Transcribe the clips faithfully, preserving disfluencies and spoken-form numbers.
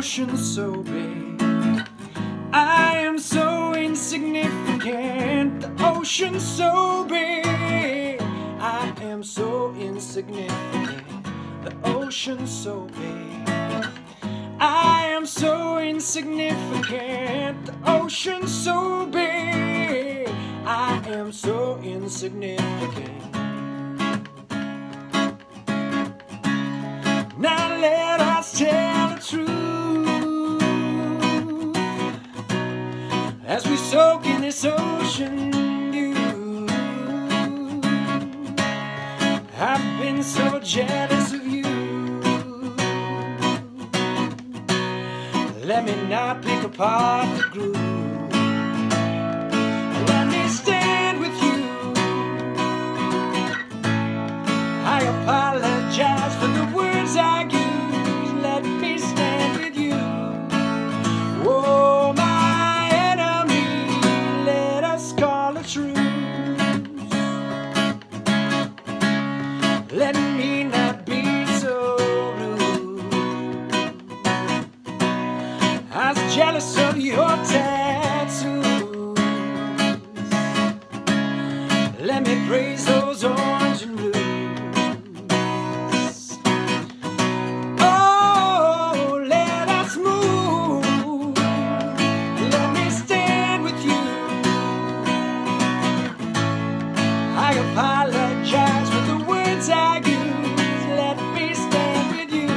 ocean so big. I am so insignificant. The ocean so big. I am so insignificant. The ocean so big. I am so insignificant. The ocean so big. I am so insignificant. Now let us tell the truth as we soak in this ocean view. I've been so jealous of you. Let me not pick apart the groove. Let me stand with you. I apologize for the words I use. Let me stand with you. Oh, my enemy, let us call a truce. Let me not be so rude. I was jealous of your tattoos. Let me praise those orange and blue. I apologize for the words I use. Let me stand with you.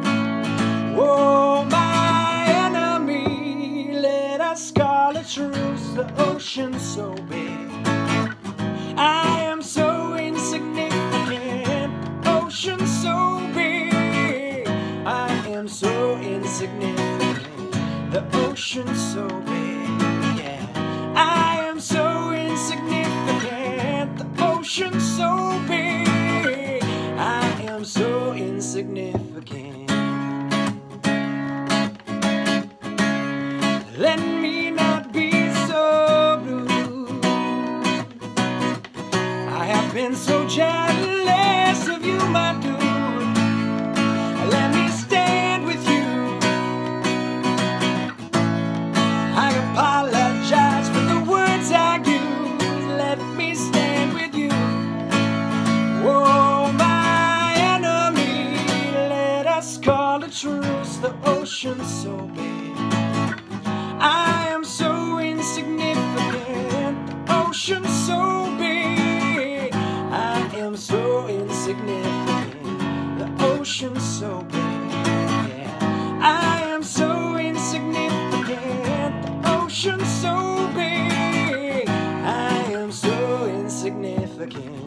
Oh, my enemy, let us call a truce. The ocean's so big. I am so insignificant. The ocean's so big. I am so insignificant. The ocean's so big. Yeah, I am so insignificant. The ocean so big. I am so insignificant. Let me not be so rude. I have been so jealous of you, my dude. Let me stand with you. I apologize for the words I use. Let me stand with you. Oh, my enemy, let us call a truce. The ocean's so big. I am so insignificant. The ocean's so big. I am so insignificant. The ocean's so big. Yeah, I am so insignificant. The ocean's so big. I am so insignificant.